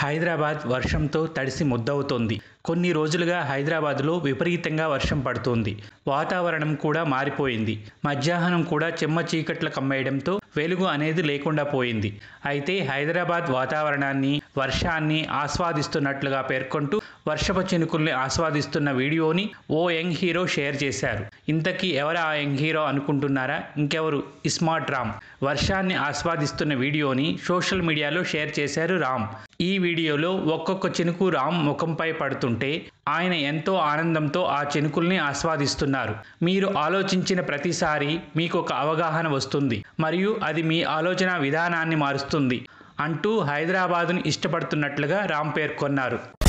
హైదరాబాద్ వర్షంతో తడిసి ముద్దవుతోంది. కొన్ని రోజులుగా హైదరాబాద్‌లో విపరీతంగా వర్షం పడుతోంది. వాతావరణం కూడా మారిపోయింది. మధ్యాహ్నం కూడా చెమ్మ చీకట్లు కమ్మేయడంతో వెలుగు అనేది లేకుండా పోయింది. అయితే హైదరాబాద్ వాతావరణాన్ని, వర్షాన్ని ఆస్వాదిస్తున్నట్లుగా పేర్కొంటూ వర్షపు చినుకుల్ని ఆస్వాదిస్తున్న వీడియోని ఓ యంగ్ హీరో షేర్ చేశారు. ఇంతకీ ఎవరా ఆ యంగ్ హీరో అనుకుంటున్నారా? ఇంకెవరు, ఇస్మార్ట్ రామ్. వర్షాన్ని ఆస్వాదిస్తున్న వీడియోని సోషల్ మీడియాలో షేర్ చేశారు రామ్. ఈ వీడియోలో ఒక్కొక్క చినుకు రామ్ ముఖంపై పడుతుంటే ఆయన ఎంతో ఆనందంతో ఆ చినుకుల్ని ఆస్వాదిస్తున్నారు. మీరు ఆలోచించిన ప్రతిసారి మీకు ఒక అవగాహన వస్తుంది మరియు అది మీ ఆలోచన విధానాన్ని మారుస్తుంది అంటూ హైదరాబాదును ఇష్టపడుతున్నట్లుగా రామ్ పేర్కొన్నారు.